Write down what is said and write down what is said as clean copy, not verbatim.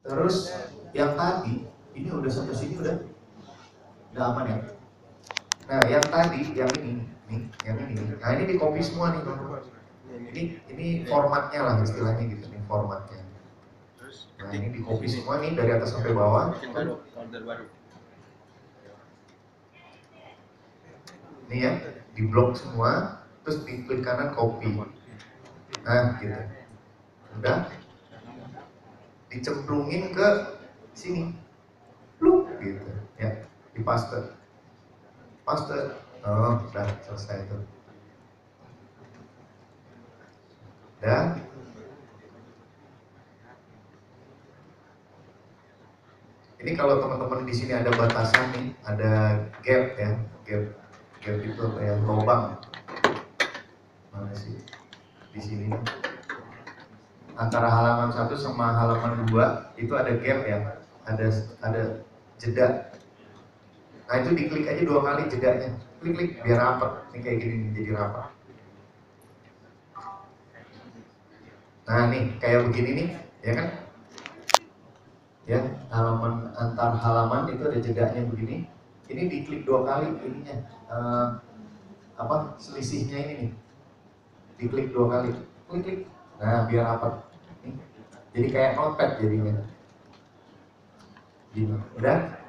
Terus yang tadi ini udah sampai sini udah aman ya. Nah yang tadi yang ini nih, yang ini. Nah ini di copy semua nih teman-teman. Ini formatnya lah istilahnya gitu nih formatnya. Nah ini di copy semua nih dari atas sampai bawah. Nih ya, di blok semua, terus di klik kanan copy. Nah gitu. Udah dicemplungin ke sini. Pluk gitu ya, di paste. Oh udah selesai itu. Dan ini kalau teman-teman di sini ada batasan nih, ada gap ya, gap itu apa ya, lubang. Mana sih? Di sini nih. Antara halaman 1 sama halaman 2 itu ada gap ya, ada jeda. Nah itu diklik aja 2 kali jedanya, klik biar rapat. Ini kayak gini nih, jadi rapat. Nah nih kayak begini nih, ya kan? Ya halaman antar halaman itu ada jedanya begini. Ini diklik 2 kali ininya, selisihnya ini nih, diklik 2 kali, klik. Nah biar rapat. Jadi kayak notepad jadinya. Gini, udah?